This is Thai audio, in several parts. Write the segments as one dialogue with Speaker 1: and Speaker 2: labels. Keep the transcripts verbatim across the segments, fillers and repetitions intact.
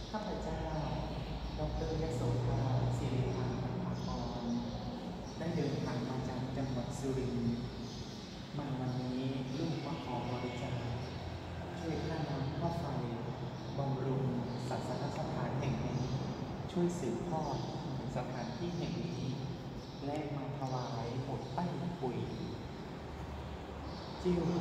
Speaker 1: ข้าพเจ้าดรยโสภาศิริพานพันภากรได้เดินทางมาจากจังหวัดสุรินทร์มาวันนี้ลูกมาขอบริจาคช่วยค่าน้ำค่าไฟบำรุงศาสนสถานแห่งนี้ช่วยสืบทอดสถานที่แห่งนี้และมาถวายบทใต้ปุ๋ยจิ้ว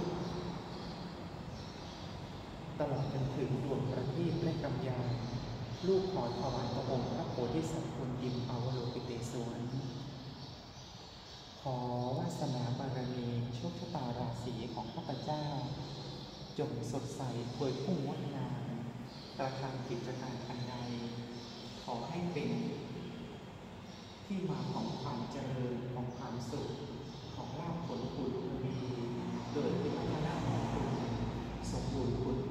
Speaker 1: ตลอดจนถึงดวงประทีปและกำยานลูกขอถวายพระองค์พระโพธิสัตว์คุณยิมอวโลกิเตศวรขอวาสนาบารมีโชคชะตาราศีของข้าพเจ้าจงสดใสเปิดพุ่งงดงามกระทำกิจการอันใดขอให้เป็นที่มาของความเจริญของความสุขของลาภผลบุญมีเกิดขึ้นในคณะของคุณสมบูรณ์คุณ